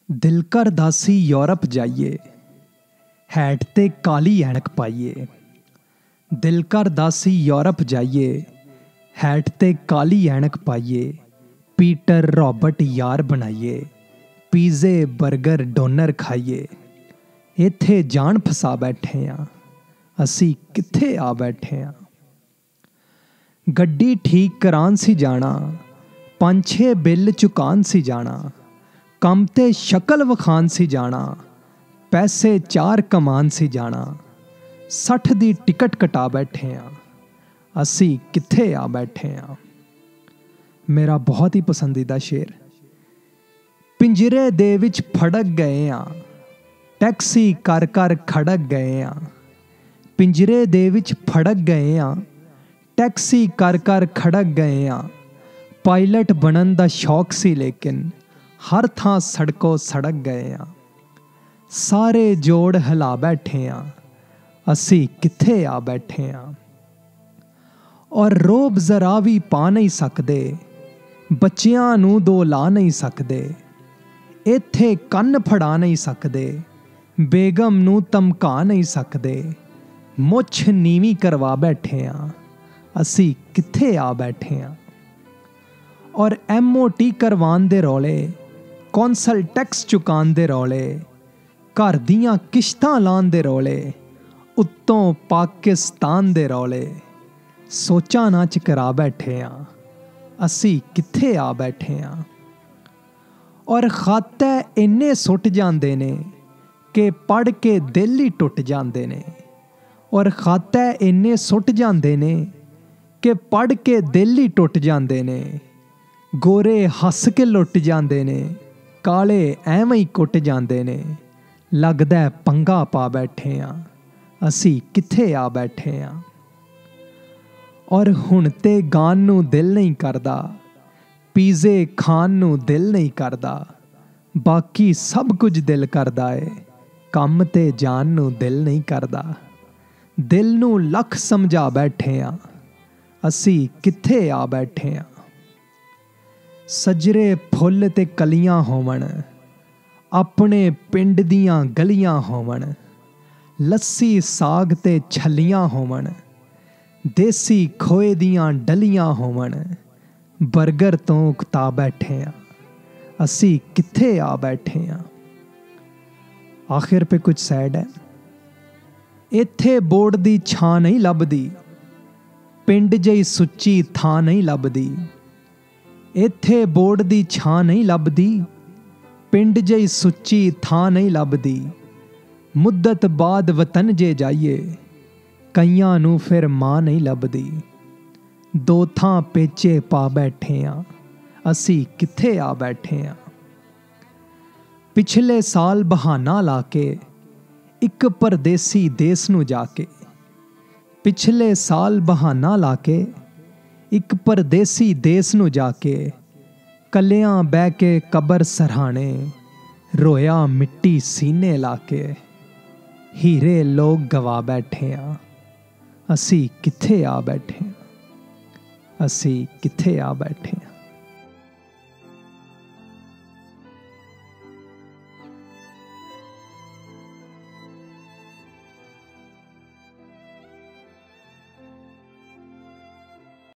दिल करदा सी यूरोप जाइए हैट ते काली ऐनक पाइए। दिल करदा सी यूरोप जाइए हैट ते काली ऐनक पाइए। पीटर रॉबर्ट यार बनाइए, पीजे बर्गर डोनर खाइए। इत्थे जान फसा बैठे आ, असी कित्थे आ बैठे आ। गड्डी ठीक करान सी जाना, 5-6 बिल चुकान सी जाना। कम ते शक्ल विखान सी जाना, पैसे 4 कमान सी जाना। 60 दी टिकट कटा बैठे आ, असी कित्थे आ बैठे आ। मेरा बहुत ही पसंदीदा शेर। पिंजरे दे विच फड़क गए आ, टैक्सी कर कर खड़क गए आ। पिंजरे दे विच फड़क गए आ, टैक्सी कर कर खड़क गए आ। पायलट बनन दा शौक सी लेकिन हर थां सड़कों सड़क गए आ। सारे जोड़ हिला बैठे आ, असी कित्थे आ बैठे आ। और रोब जरा भी पा नहीं सकदे, बच्चियां नूं दो ला नहीं सकदे। इत्थे कन्न फड़ा नहीं सकदे, बेगम नूं धमका नहीं सकदे। मुछ नीवी करवा बैठे आ, असी कित्थे आ बैठे आ। और MOT करवान दे रौले, कौंसल टैक्स चुकान दे रौले, घर दियां किश्तां लान दे रौले, उत्तों पाकिस्तान दे रौले। सोचा ना च करा बैठे आ, असी कित्थे आ बैठे आ। और खाते इन्ने सुट जांदे ने कि पढ़ के दिल ही टुट जांदे ने। और खाते इन्ने सुट जांदे ने कि पढ़ के दिल ही टुट जांदे ने। गोरे हस के लुट जांदे ने, काले ऐवें ही कुट जांदे ने। लगदा पंगा पा बैठे आ, असी कित्थे आ बैठे आ। और हुण ते गान नूं दिल नहीं करदा, पीजे खान नूं दिल नहीं करदा। बाकी सब कुछ दिल करदा है, कम ते जान नूं दिल नहीं करदा। दिल नूं लख समझा बैठे आ, असी कित्थे आ बैठे आ। सजरे फुੱਲ ते कलियां होवन, अपने पिंड दियां गलियां होवन। लस्सी साग ते छल्लियां होवन, देसी खोए दियां डलियां होवन। बर्गर तो उकता बैठे आ, असी कित्थे आ बैठे आ। आखिर पे कुछ सैड है। इत्थे बोर्ड दी छां नहीं लभदी, पिंड जई सुच्ची थां नहीं लभदी। इत्थे बोर्ड दी छां नहीं लभदी, पिंड जई सुच्ची थां नहीं लभदी। मुद्दत बाद वतन जे जाइए, कईयां नूं फिर मां नहीं लभदी। दो थां पेचे पा बैठे आ, असी कित्थे आ बैठे आ। पिछले साल बहाना लाके एक परदेसी देस नूं जाके। पिछले साल बहाना लाके एक परदेसी देस नूं जाके। कलियां बह के कबर सरहाने, रोया मिट्टी सीने लाके। हीरे लोग गवा बैठे आ, असी कित्थे आ बैठे आ। असी कित्थे आ बैठे आ।